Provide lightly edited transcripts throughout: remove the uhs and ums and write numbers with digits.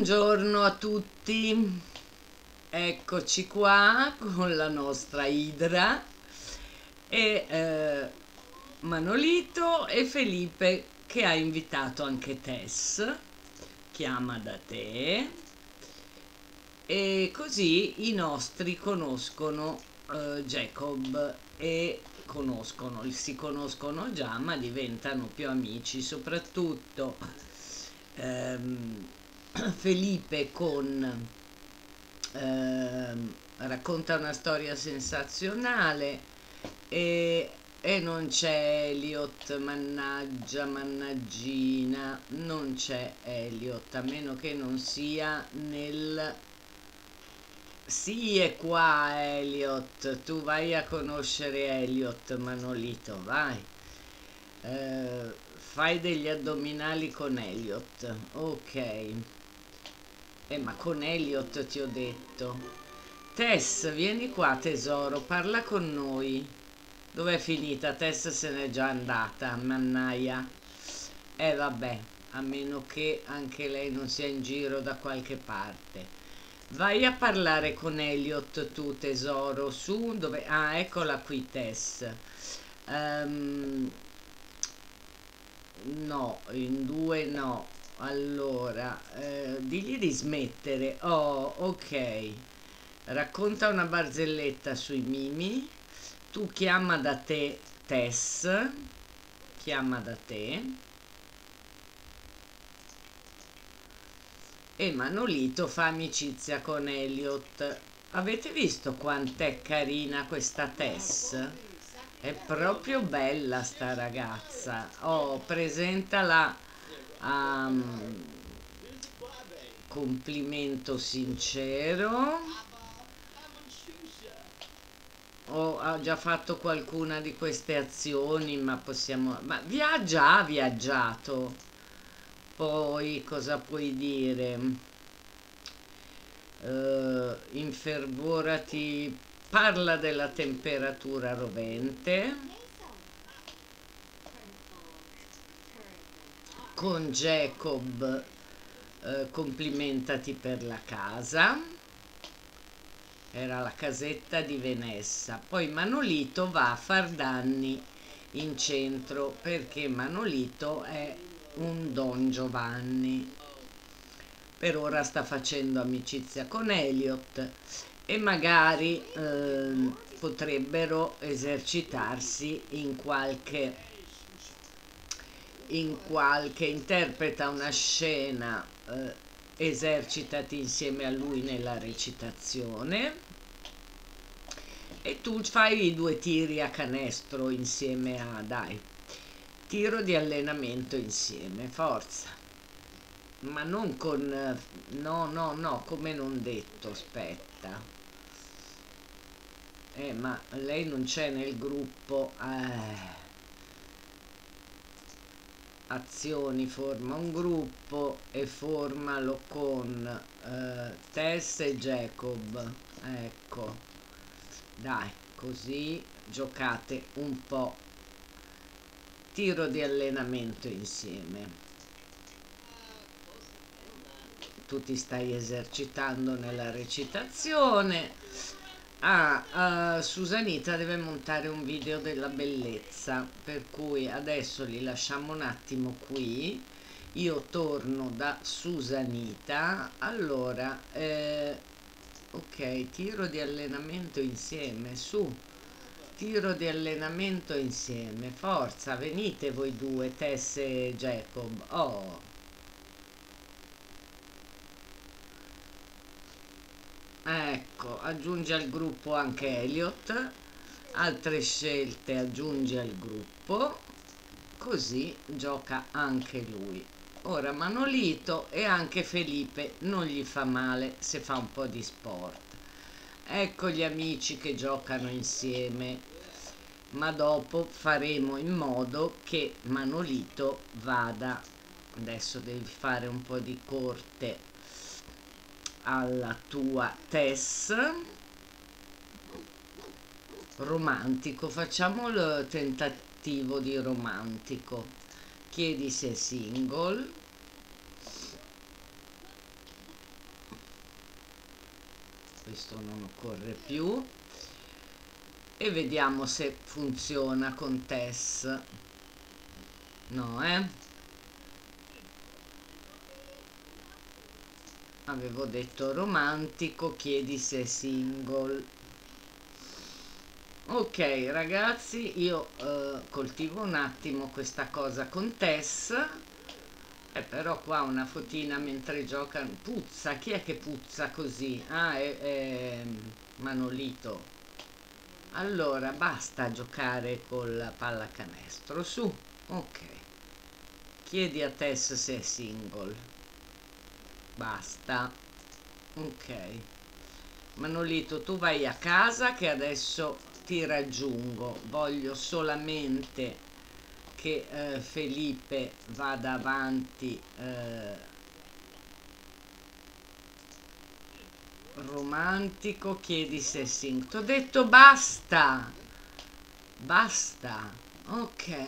Buongiorno a tutti, eccoci qua con la nostra Idra e Manolito e Felipe che ha invitato anche Tess, chiama da te, e così i nostri conoscono Jacob e si conoscono già ma diventano più amici, soprattutto ehm, Felipe racconta una storia sensazionale e non c'è Elliot, mannaggia, mannaggina, non c'è Elliot, a meno che non sia nel... Sì, è qua Elliot, tu vai a conoscere Elliot, Manolito, vai. Fai degli addominali con Elliot, ok. Ma con Elliot ti ho detto. Tess, vieni qua tesoro, parla con noi. Dov'è finita? Tess se n'è già andata, mannaia. Vabbè, a meno che anche lei non sia in giro da qualche parte. Vai a parlare con Elliot tu tesoro, su dove... Ah, eccola qui Tess. Ehm, no, in due no. Allora, digli di smettere. Oh, ok. Racconta una barzelletta sui mimi. Tu chiama da te Tess. Chiama da te. E Manolito fa amicizia con Elliot. Avete visto quant'è carina questa Tess? È proprio bella sta ragazza. Oh, presentala a complimento sincero. O ha già fatto qualcuna di queste azioni, ma possiamo... Ma ha viaggiato. Poi cosa puoi dire? Infervorati, parla della temperatura rovente. Con Jacob complimentati per la casa, era la casetta di Venessa. Poi Manolito va a far danni in centro perché Manolito è un Don Giovanni. Per ora sta facendo amicizia con Elliot e magari potrebbero esercitarsi in qualche interpreta una scena, esercitati insieme a lui nella recitazione e tu fai i due tiri a canestro insieme a, dai, tiro di allenamento insieme, forza, ma non con, no, no, no, come non detto, aspetta, ma lei non c'è nel gruppo, azioni, forma un gruppo e formalo con Tess e Jacob, ecco, dai, così giocate un po', tiro di allenamento insieme. Tu ti stai esercitando nella recitazione. Susanita deve montare un video della bellezza, per cui adesso li lasciamo un attimo qui. Io torno da Susanita. Allora, ok, tiro di allenamento insieme, su, tiro di allenamento insieme, forza, venite voi due, Tess e Jacob. Oh, ecco, aggiungi al gruppo anche Elliot, altre scelte aggiungi al gruppo, così gioca anche lui. Ora Manolito e anche Felipe non gli fa male se fa un po' di sport. Ecco gli amici che giocano insieme, ma dopo faremo in modo che Manolito vada, adesso devi fare un po' di corte alla tua Tess. Romantico, facciamo il tentativo di romantico, chiedi se è single, questo non occorre più, e vediamo se funziona con Tess. No, avevo detto romantico, chiedi se è single. Ok ragazzi, io coltivo un attimo questa cosa con Tess, però qua una fotina mentre giocano, puzza, chi è che puzza così? Ah, è Manolito. Allora basta giocare col pallacanestro, su, ok, chiedi a Tess se è single, basta, ok. Manolito, tu vai a casa che adesso ti raggiungo, voglio solamente che Felipe vada avanti, romantico, chiedi se è single, t'ho detto basta, basta, ok,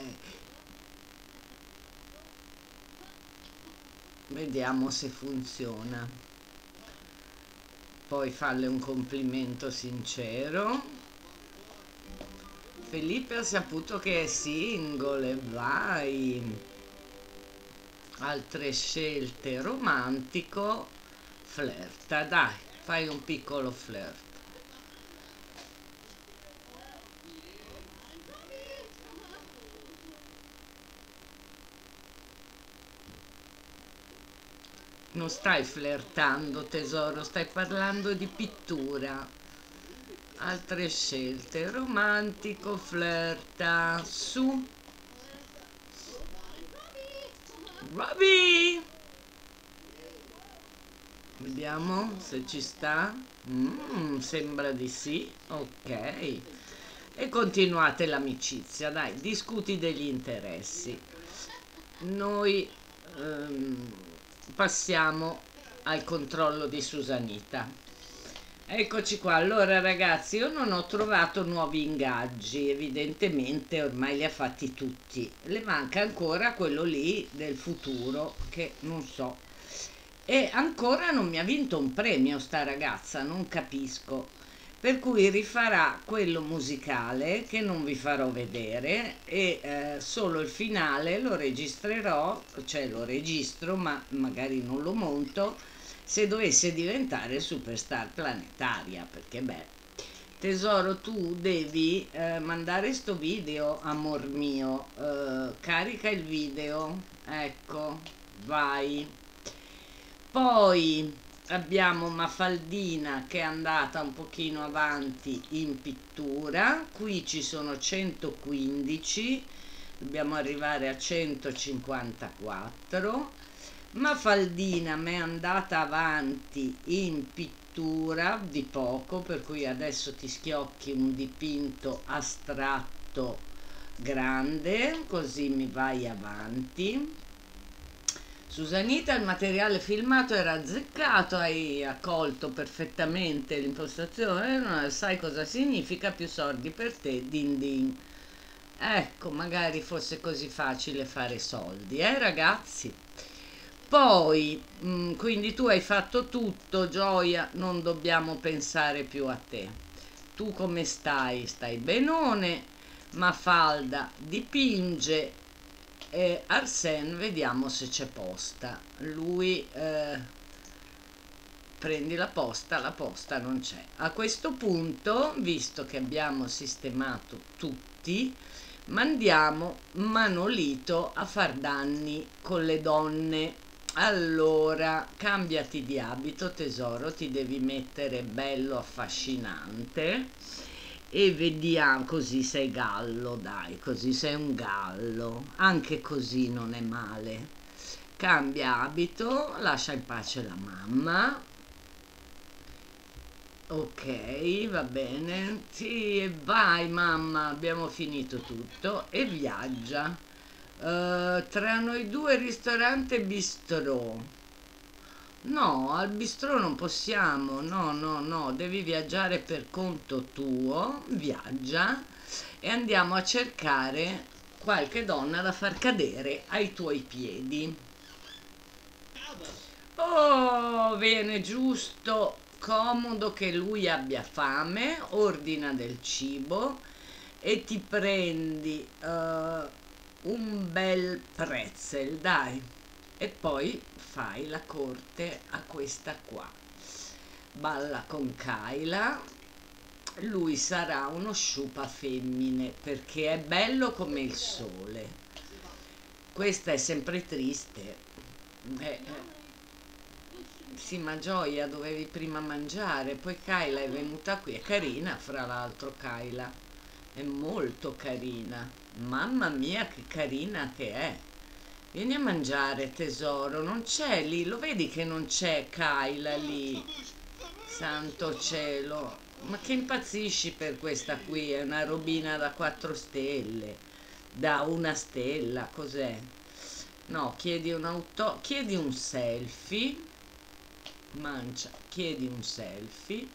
vediamo se funziona, poi falle un complimento sincero. Felipe ha saputo che è single, e vai. Altre scelte, romantico, flirta, dai, fai un piccolo flirt. Non stai flirtando, tesoro, stai parlando di pittura. Altre scelte, romantico, flirta, su. Robbie! Vediamo se ci sta. Sembra di sì. Ok. E continuate l'amicizia, dai, discuti degli interessi. Noi passiamo al controllo di Susanita. Eccoci qua. Allora ragazzi, io non ho trovato nuovi ingaggi, evidentemente ormai li ha fatti tutti. Le manca ancora quello lì del futuro, che non so. E ancora non mi ha vinto un premio sta ragazza, non capisco. Per cui rifarà quello musicale che non vi farò vedere, e solo il finale lo registrerò, cioè lo registro, ma magari non lo monto, se dovesse diventare superstar planetaria, perché beh, tesoro, tu devi mandare sto video, amor mio, carica il video, ecco, vai. Poi abbiamo Mafaldina che è andata un pochino avanti in pittura, qui ci sono 115, dobbiamo arrivare a 154. Mafaldina mi è andata avanti in pittura di poco, per cui adesso ti schiocchi un dipinto astratto grande, così mi vai avanti. Susanita, il materiale filmato era azzeccato, hai colto perfettamente l'impostazione, non sai cosa significa, più soldi per te, din din. Ecco, magari fosse così facile fare soldi, ragazzi? Poi, quindi tu hai fatto tutto, Gioia, non dobbiamo pensare più a te. Tu come stai? Stai benone, Mafalda dipinge, e Arsène vediamo se c'è posta. Lui prendi la posta non c'è. A questo punto, visto che abbiamo sistemato tutti, mandiamo Manolito a far danni con le donne. Allora, cambiati di abito, tesoro, ti devi mettere bello affascinante e vediamo, così sei gallo, dai, così sei un gallo, anche così non è male. Cambia abito, lascia in pace la mamma. Ok, va bene. Sì, e vai mamma, abbiamo finito tutto e viaggia. Tra noi due ristorante bistrò. No, al bistrò non possiamo, no, no, no, devi viaggiare per conto tuo, viaggia e andiamo a cercare qualche donna da far cadere ai tuoi piedi. Oh, viene giusto comodo che lui abbia fame, ordina del cibo e ti prendi un bel pretzel, dai, e poi fai la corte a questa qua. Balla con Kyla, lui sarà uno sciupa femmine perché è bello come il sole. Questa è sempre triste. Sì, ma Gioia, dovevi prima mangiare, poi Kyla è venuta qui, è carina fra l'altro Kyla, è molto carina, mamma mia che carina che è. Vieni a mangiare tesoro, non c'è lì, lo vedi che non c'è Kyla lì, santo cielo, ma che impazzisci per questa qui, è una robina da 4 stelle, da 1 stella, cos'è? No, chiedi un selfie, mancia, chiedi un selfie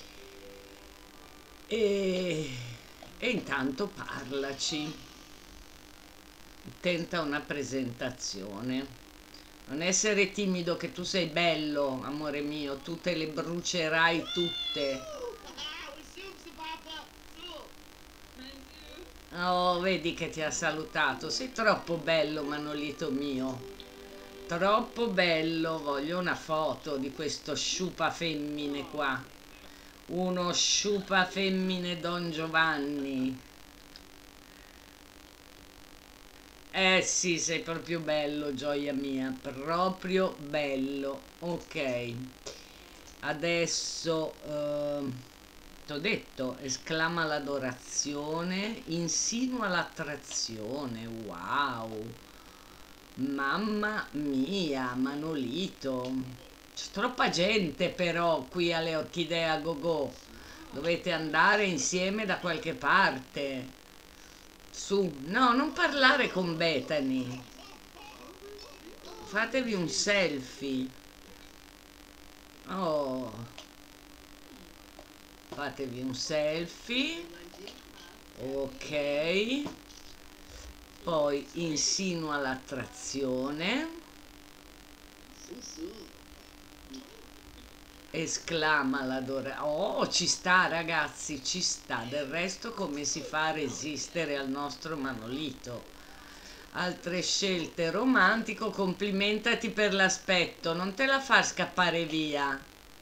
e, e intanto parlaci, tenta una presentazione. Non essere timido che tu sei bello, amore mio, tu te le brucerai tutte. Oh, vedi che ti ha salutato, sei troppo bello, Manolito mio. Troppo bello, voglio una foto di questo sciupa femmine qua. Uno sciupa femmine Don Giovanni. Eh sì, sei proprio bello, gioia mia, proprio bello. Ok, adesso t'ho detto, esclama l'adorazione, insinua l'attrazione. Wow, mamma mia, Manolito. C'è troppa gente però qui alle Orchidee a Gogo. Dovete andare insieme da qualche parte. Su, no, non parlare con Bethany. Fatevi un selfie. Oh, fatevi un selfie. Ok. Poi insinua l'attrazione. Esclama l'adora. Oh, ci sta ragazzi, ci sta. Del resto come si fa a resistere al nostro Manolito? Altre scelte, romantico, complimentati per l'aspetto, non te la far scappare via.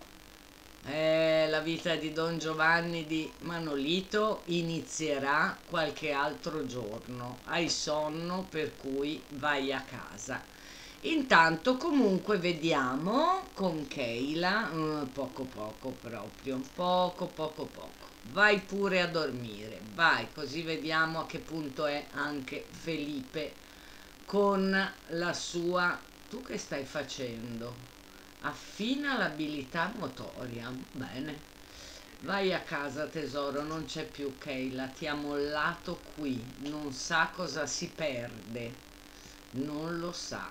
La vita di Don Giovanni di Manolito inizierà qualche altro giorno. Hai sonno, per cui vai a casa. Intanto comunque vediamo con Keila, poco poco proprio, poco. Vai pure a dormire, vai, così vediamo a che punto è anche Felipe con la sua... Tu che stai facendo? Affina l'abilità motoria, bene. Vai a casa tesoro, non c'è più Keila, ti ha mollato qui, non sa cosa si perde, non lo sa.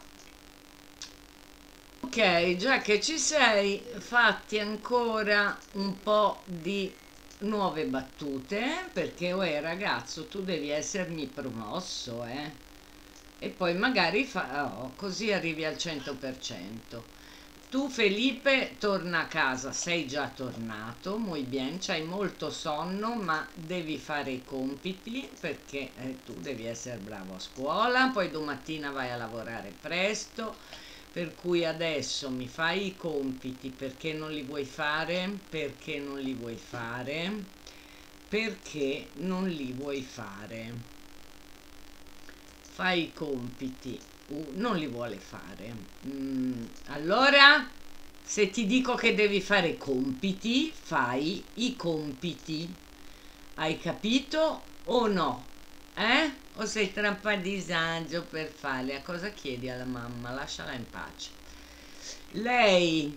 Ok, già che ci sei, fatti ancora un po' di nuove battute, perché ragazzo, tu devi essermi promosso, e poi magari così arrivi al 100%. Tu Felipe torna a casa, sei già tornato, muy bien, c'hai molto sonno, ma devi fare i compiti perché tu devi essere bravo a scuola, poi domattina vai a lavorare presto, per cui adesso mi fai i compiti perché non li vuoi fare, perché non li vuoi fare, perché non li vuoi fare. Fai i compiti, non li vuole fare. Allora, se ti dico che devi fare compiti, fai i compiti. Hai capito o no? O sei troppo a disagio per farli? A cosa chiedi alla mamma? Lasciala in pace. Lei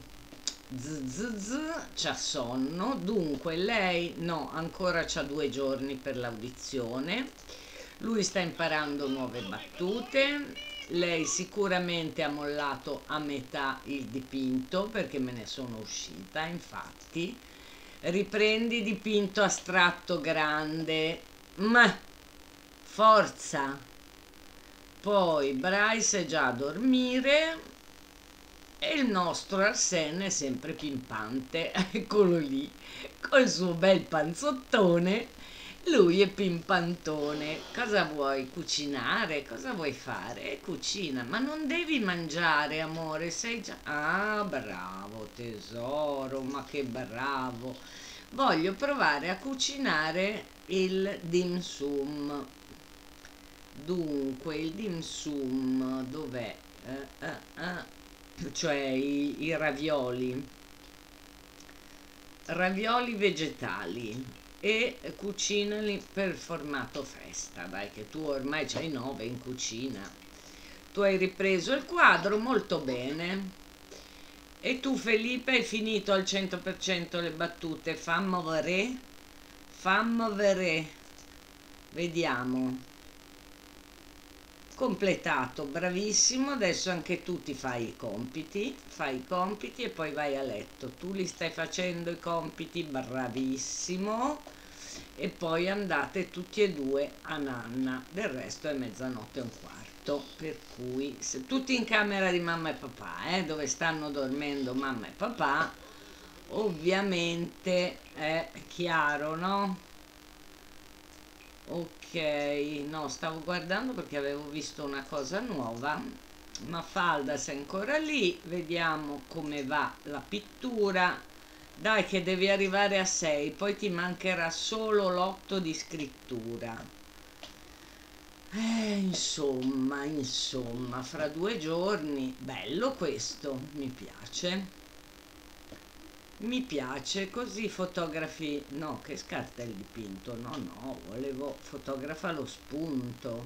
c'ha sonno, dunque lei no, ancora c'ha 2 giorni per l'audizione. Lui sta imparando nuove battute, lei sicuramente ha mollato a metà il dipinto perché me ne sono uscita, infatti. Riprendi dipinto astratto grande, ma forza. Poi Bryce è già a dormire E il nostro Arsène è sempre pimpante, eccolo lì, col suo bel panzottone, lui è pimpantone. Cosa vuoi cucinare? Cosa vuoi fare? Cucina, ma non devi mangiare, amore, sei già... Ah, bravo tesoro, ma che bravo. Voglio provare a cucinare il dim sum. Dunque, il dim sum dov'è? Cioè i ravioli vegetali, e cucinali per formato festa. Dai, che tu ormai c'hai 9 in cucina. Tu hai ripreso il quadro molto bene. E tu, Felipe, hai finito al 100% le battute. Fammi vedere. Fammi vedere. Vediamo. Completato, bravissimo. Adesso anche tu ti fai i compiti e poi vai a letto. Tu li stai facendo i compiti, bravissimo, e poi andate tutti e due a nanna. Del resto è mezzanotte e un quarto, per cui tutti in camera di mamma e papà, dove stanno dormendo mamma e papà, ovviamente è chiaro, no? Ok, no, stavo guardando perché avevo visto una cosa nuova. Mafalda, sei ancora lì? Vediamo come va la pittura. Dai, che devi arrivare a 6, poi ti mancherà solo l'8 di scrittura. Insomma, fra 2 giorni. Bello questo, mi piace. Mi piace, così fotografi. No, che scarta il dipinto. No, volevo fotografa lo spunto.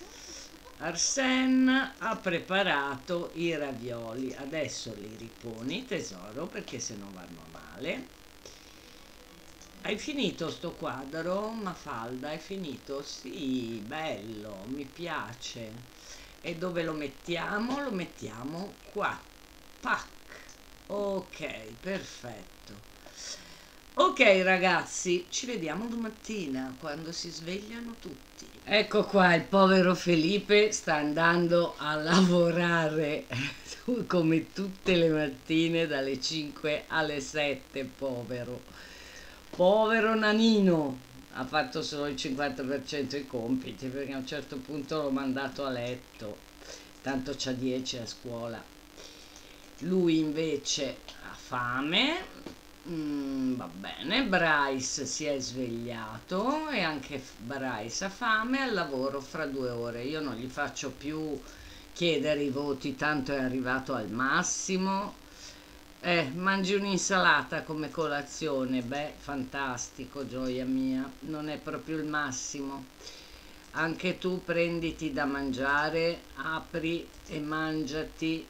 Arsène ha preparato i ravioli. Adesso li riponi, tesoro, perché se no vanno male. Hai finito sto quadro, Mafalda? Hai finito? Sì, bello, mi piace. E dove lo mettiamo? Lo mettiamo qua. Pac. Ok, perfetto. Ok ragazzi, ci vediamo domattina quando si svegliano tutti. Ecco qua, il povero Felipe sta andando a lavorare come tutte le mattine dalle 5 alle 7, povero nanino. Ha fatto solo il 50% dei compiti perché a un certo punto l'ho mandato a letto, tanto c'ha 10 a scuola. Lui invece ha fame. Va bene, Bryce si è svegliato e anche Bryce ha fame, al lavoro fra 2 ore. Io non gli faccio più chiedere i voti, tanto è arrivato al massimo. Mangi un'insalata come colazione? Beh, fantastico, gioia mia, non è proprio il massimo. Anche tu prenditi da mangiare, apri e mangiati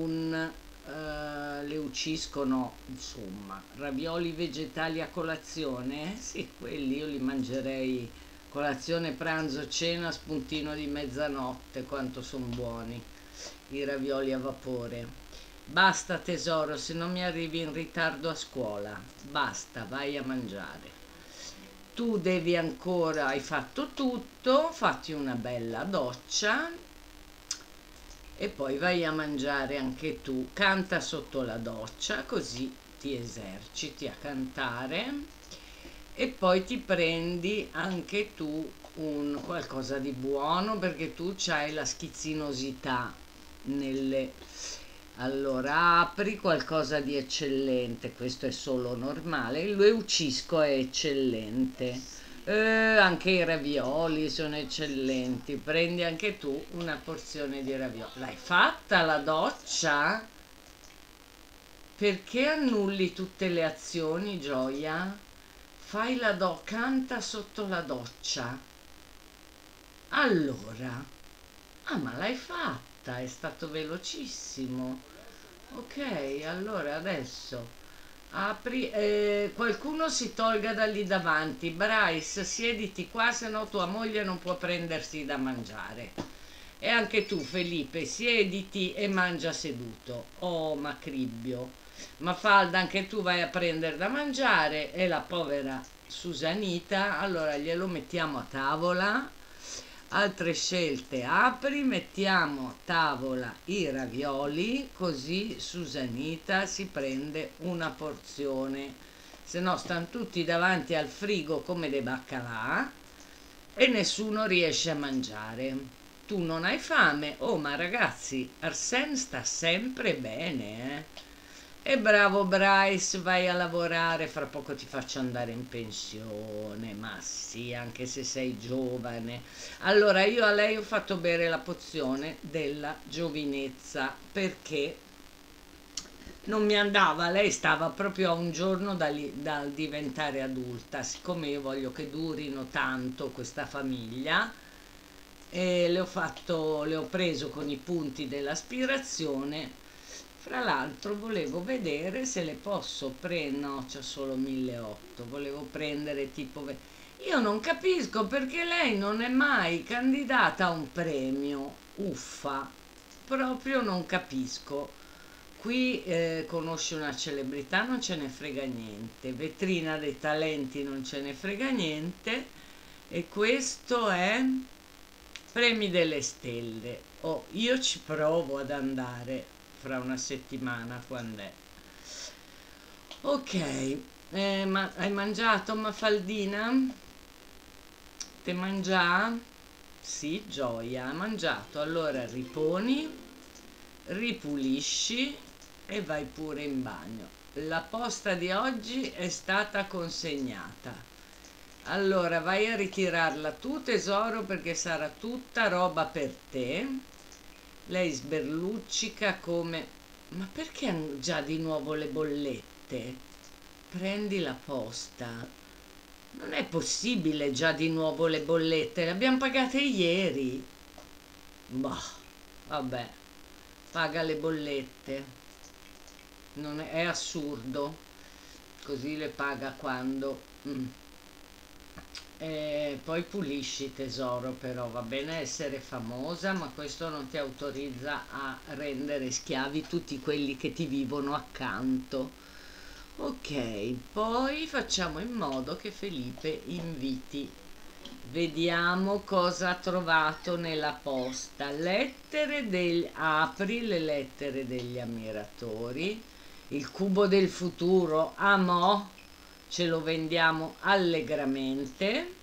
le ucciscono, insomma, ravioli vegetali a colazione? Sì, quelli io li mangerei colazione, pranzo, cena, spuntino di mezzanotte, quanto sono buoni i ravioli a vapore. Basta tesoro, se non mi arrivi in ritardo a scuola. Basta, vai a mangiare. Tu devi ancora, hai fatto tutto, fatti una bella doccia e poi vai a mangiare anche tu. Canta sotto la doccia, così ti eserciti a cantare e poi ti prendi anche tu un qualcosa di buono, perché tu c'hai la schizzinosità nelle... Allora apri qualcosa di eccellente, questo è solo normale, il leucisco è eccellente. Anche i ravioli sono eccellenti. Prendi anche tu una porzione di ravioli. L'hai fatta la doccia? Perché annulli tutte le azioni, Gioia? Fai canta sotto la doccia. Allora, ma l'hai fatta, è stato velocissimo. Ok, allora adesso apri, qualcuno si tolga da lì davanti. Bryce, siediti qua, se no tua moglie non può prendersi da mangiare. E anche tu, Felipe, siediti e mangia seduto. Oh, Macribbio. Mafalda, anche tu vai a prendere da mangiare. E la povera Susanita, allora glielo mettiamo a tavola. Altre scelte, apri, mettiamo a tavola i ravioli, così Susanita si prende una porzione, se no stanno tutti davanti al frigo come dei baccalà e nessuno riesce a mangiare. Tu non hai fame? Oh, ma ragazzi, Arsène sta sempre bene, eh? E bravo Bryce, vai a lavorare, fra poco ti faccio andare in pensione, ma sì, anche se sei giovane. Allora, io a lei ho fatto bere la pozione della giovinezza perché non mi andava, lei stava proprio a un giorno dal diventare adulta, siccome io voglio che durino tanto questa famiglia, e le ho preso con i punti dell'aspirazione. Fra l'altro volevo vedere se le posso prendere, no, c'è solo 1800, volevo prendere tipo... Io non capisco perché lei non è mai candidata a un premio, uffa, proprio non capisco. Qui conosce una celebrità, non ce ne frega niente, vetrina dei talenti non ce ne frega niente e questo è premi delle stelle. Oh, io ci provo ad andare fra una settimana quando è. Ok, ma hai mangiato Mafaldina? Te mangia? Sì, Gioia, ha mangiato. Allora riponi, ripulisci e vai pure in bagno. La posta di oggi è stata consegnata. Allora vai a ritirarla tu tesoro perché sarà tutta roba per te. Lei sberluccica come... Ma perché hanno già di nuovo le bollette? Prendi la posta. Non è possibile già di nuovo le bollette, le abbiamo pagate ieri. Bah, vabbè, paga le bollette. Non è, è assurdo. Così le paga quando... E poi pulisci tesoro, però va bene essere famosa, ma questo non ti autorizza a rendere schiavi tutti quelli che ti vivono accanto. Ok, poi facciamo in modo che Felipe inviti. Vediamo cosa ha trovato nella posta. Lettere degli... Apri le lettere degli ammiratori. Il cubo del futuro, amo, ce lo vendiamo allegramente.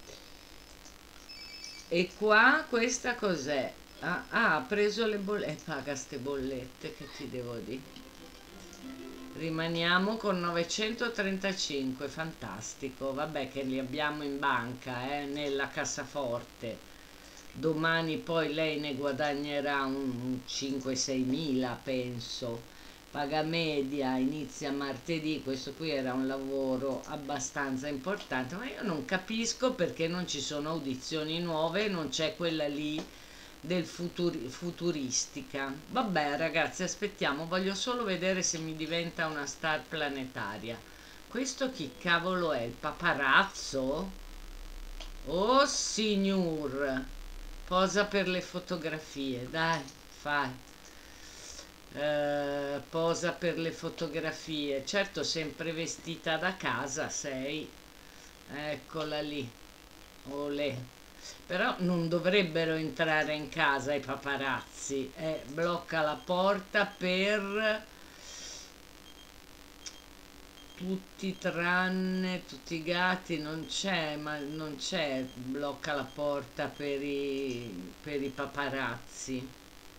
E qua questa cos'è? Ha preso le bollette, paga ste bollette, che ti devo dire? Rimaniamo con 935, fantastico, vabbè che li abbiamo in banca, nella cassaforte. Domani poi lei ne guadagnerà un 5-6 mila, penso. Paga media, inizia martedì, questo qui era un lavoro abbastanza importante, ma io non capisco perché non ci sono audizioni nuove, non c'è quella lì del futuristica. Vabbè ragazzi, aspettiamo, voglio solo vedere se mi diventa una star planetaria. Questo chi cavolo è? Il paparazzo? Oh signor, posa per le fotografie, dai, fai. Posa per le fotografie, certo sempre vestita da casa sei, eccola lì, olè. Però non dovrebbero entrare in casa i paparazzi, blocca la porta per tutti tranne tutti i gatti, non c'è, ma non c'è, blocca la porta per i paparazzi.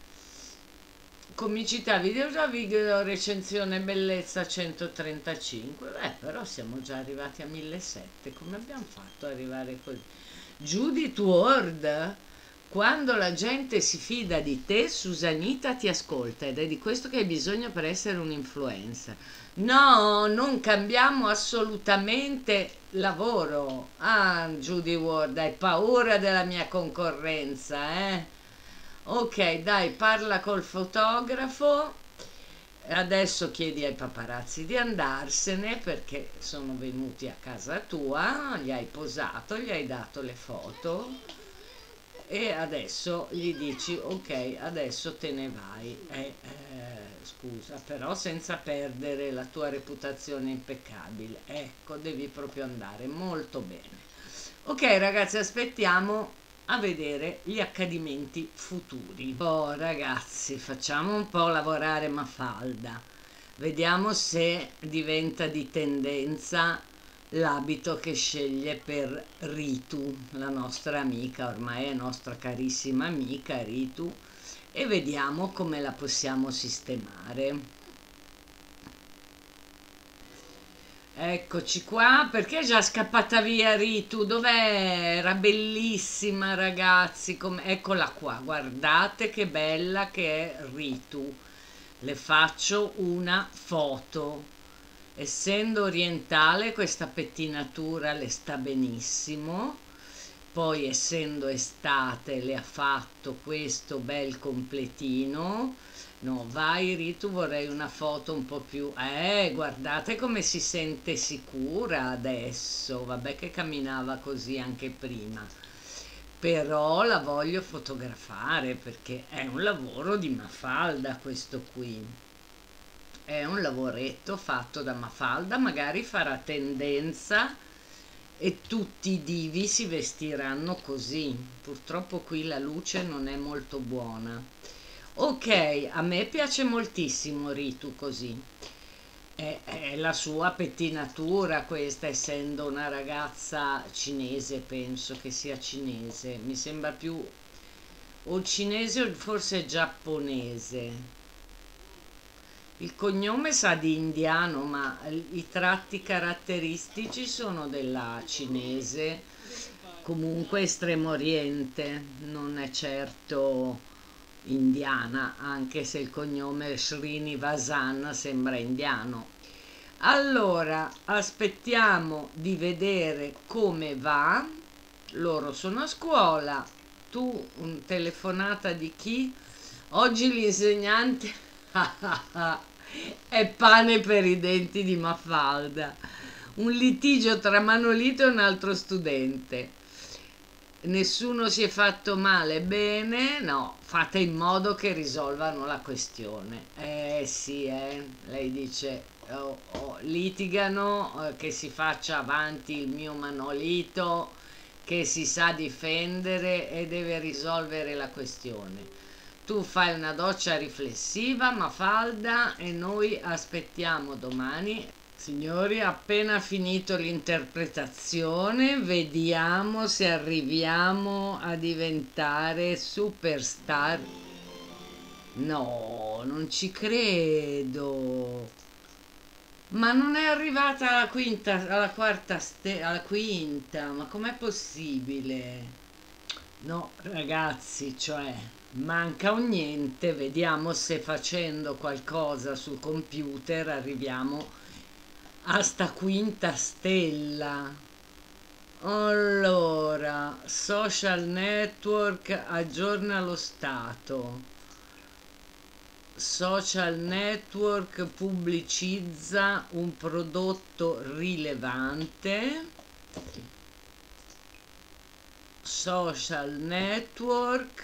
Comicità videogiochi, recensione bellezza 135. Però siamo già arrivati a 1700. Come abbiamo fatto ad arrivare così? Judith Ward, quando la gente si fida di te, Susanita ti ascolta ed è di questo che hai bisogno per essere un influencer. No, non cambiamo assolutamente lavoro. Ah, Judy Ward, hai paura della mia concorrenza, eh? Ok, dai, parla col fotografo. Adesso chiedi ai paparazzi di andarsene perché sono venuti a casa tua, gli hai posato, gli hai dato le foto e adesso gli dici ok, adesso te ne vai. Scusa, però senza perdere la tua reputazione impeccabile. Ecco, devi proprio andare molto bene. Ok, ragazzi, aspettiamo a vedere gli accadimenti futuri. Oh ragazzi, facciamo un po' lavorare Mafalda, vediamo se diventa di tendenza l'abito che sceglie per Ritu, la nostra amica, ormai è nostra carissima amica Ritu, e vediamo come la possiamo sistemare. Eccoci qua, perché è già scappata via Ritu? Dov'è? Era bellissima, ragazzi. Eccola qua, guardate che bella che è Ritu. Le faccio una foto. Essendo orientale, questa pettinatura le sta benissimo. Poi, essendo estate, le ha fatto questo bel completino. No, vai Ritu, vorrei una foto un po' più. Guardate come si sente sicura adesso. Vabbè che camminava così anche prima. Però la voglio fotografare perché è un lavoro di Mafalda questo qui. È un lavoretto fatto da Mafalda, magari farà tendenza e tutti i divi si vestiranno così. Purtroppo qui la luce non è molto buona. Ok, a me piace moltissimo Ritu così. È la sua pettinatura questa, essendo una ragazza cinese, penso che sia cinese. Mi sembra più o cinese o forse giapponese. Il cognome sa di indiano, ma i tratti caratteristici sono della cinese, comunque Estremo Oriente, non è certo indiana, anche se il cognome Srinivasan sembra indiano. Allora, aspettiamo di vedere come va. Loro sono a scuola. Tu, telefonata di chi? Oggi l'insegnante è pane per i denti di Mafalda. Un litigio tra Manolito e un altro studente. Nessuno si è fatto male, bene, no, fate in modo che risolvano la questione. Sì, lei dice, litigano, che si faccia avanti il mio Manolito, che si sa difendere e deve risolvere la questione. Tu fai una doccia riflessiva, Mafalda, e noi aspettiamo domani. Signori, appena finito l'interpretazione, vediamo se arriviamo a diventare superstar. No, non ci credo. Ma non è arrivata alla quinta, alla quarta, alla quinta, ma com'è possibile? No, ragazzi, cioè, manca un niente, vediamo se facendo qualcosa sul computer arriviamo a sta quinta stella. Allora, social network aggiorna lo stato. Social network pubblicizza un prodotto rilevante. Social network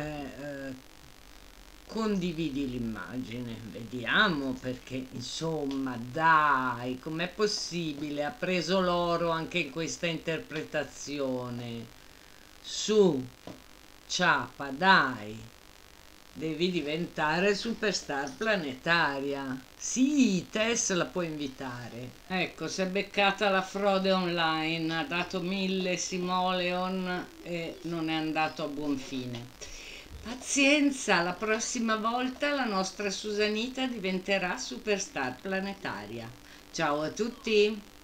condividi l'immagine, vediamo, perché insomma dai, com'è possibile? Ha preso l'oro anche in questa interpretazione. Su, ciapa, dai, devi diventare superstar planetaria. Sì, Tess la può invitare. Ecco, si è beccata la frode online, ha dato 1000 simoleon e non è andato a buon fine. Pazienza, la prossima volta la nostra Susanita diventerà superstar planetaria. Ciao a tutti!